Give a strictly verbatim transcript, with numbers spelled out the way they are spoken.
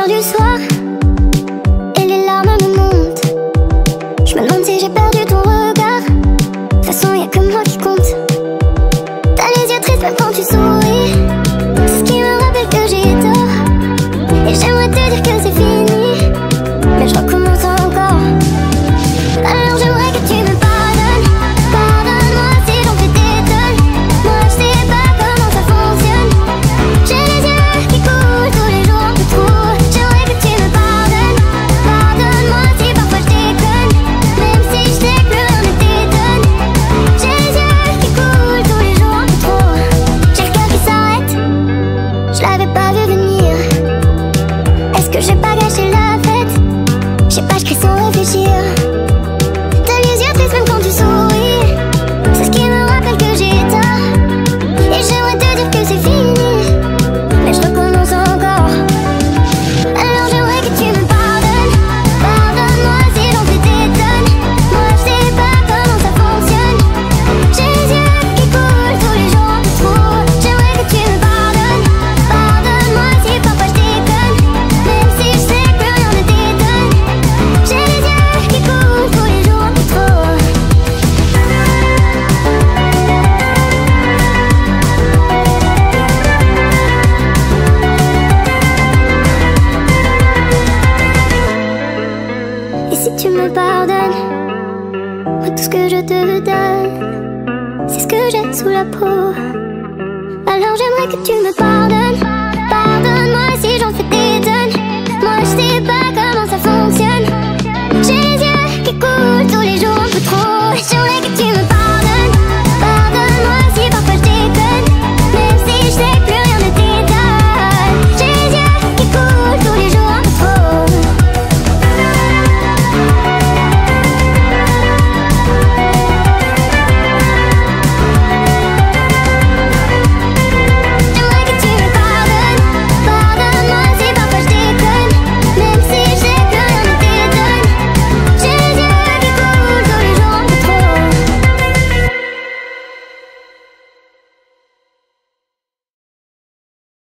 cœur du soir et les larmes me montent. Je me demande si j'ai perdu ton regard. De toute façon y'a que moi qui compte. T'as les yeux tristes même quand tu souris. C'est ce qui me rappelle que j'ai tort. Et j'aimerais te dire que c'est fini, mais je recommence encore. Alors j'aimerais que tu me pardonnes. Pardonne-moi si j'en fais t'étonne. Moi je sais pas comment ça fonctionne. J'ai les yeux qui coulent tous les jours un peu trop. J'aimerais que tu me pardonnes. Pardonne-moi si parfois je déconne, même si je sais que plus rien ne t'étonne. J'ai les yeux qui coulent tous les jours un peu trop. J'ai le cœur qui s'arrête, je l'avais pas vu venir. Est-ce que j'ai pas gâché la fête? Je sais pas, je crie sans réfléchir. T'as les yeux tristes même quand tu souris. C'est ce qui me rappelle que j'ai tort. Et j'aimerais te dire que c'est fini, mais je recommence encore. Alors j'aimerais que tu me pardonnes. Pardonne-moi si j'en fais t'étonne. Moi je sais pas comment ça fonctionne. J'ai les yeux qui coulent tous les jours un peu trop. J'aimerais que tu me pardonnes. Pardonne-moi si parfois je déconne, même si je sais que plus rien ne t'étonne. J'ai les yeux qui coulent tous les jours un peu trop. Et si tu me pardonnes, moi tout ce que je te donne, c'est ce que j'ai sous la peau. Alors j'aimerais que tu me pardonnes.